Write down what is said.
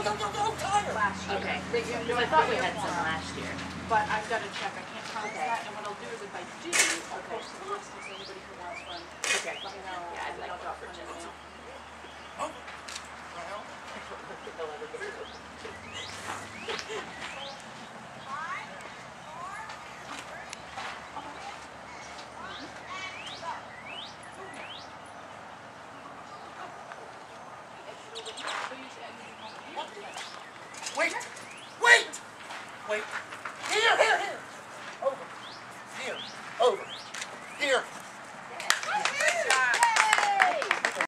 last year. Okay. Because I thought we had some last year. But I've got to check. I can't promise that. And what I'll do is if I do, I'll post the list so anybody who wants one, Okay. let me know. Yeah, I'd like I'll one drop for one in Jill. there. Wait! Wait! Wait! Here!